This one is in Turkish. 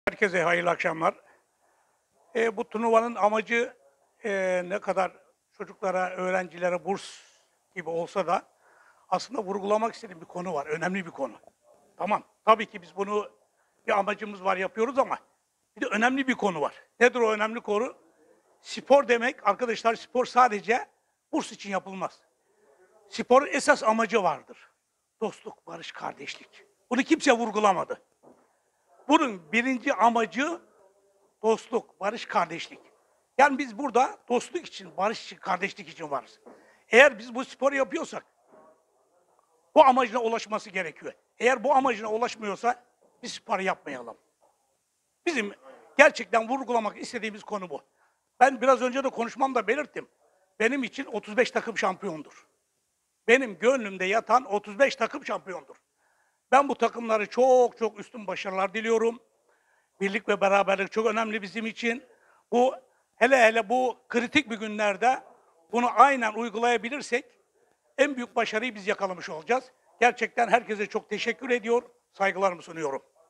Herkese hayırlı akşamlar. Bu turnuvanın amacı ne kadar çocuklara, öğrencilere burs gibi olsa da aslında vurgulamak istediğim bir konu var. Önemli bir konu. Tamam, tabii ki biz bunu bir amacımız var yapıyoruz ama bir de önemli bir konu var. Nedir o önemli konu? Spor demek arkadaşlar spor sadece burs için yapılmaz. Sporun esas amacı vardır. Dostluk, barış, kardeşlik. Bunu kimse vurgulamadı. Bunun birinci amacı dostluk, barış, kardeşlik. Yani biz burada dostluk için, barış için, kardeşlik için varız. Eğer biz bu sporu yapıyorsak bu amacına ulaşması gerekiyor. Eğer bu amacına ulaşmıyorsa biz sporu yapmayalım. Bizim gerçekten vurgulamak istediğimiz konu bu. Ben biraz önce de konuşmamda belirttim. Benim için 35 takım şampiyondur. Benim gönlümde yatan 35 takım şampiyondur. Ben bu takımları çok çok üstün başarılar diliyorum. Birlik ve beraberlik çok önemli bizim için. Bu hele bu kritik bir günlerde bunu aynen uygulayabilirsek en büyük başarıyı biz yakalamış olacağız. Gerçekten herkese çok teşekkür ediyor, saygılarımı sunuyorum.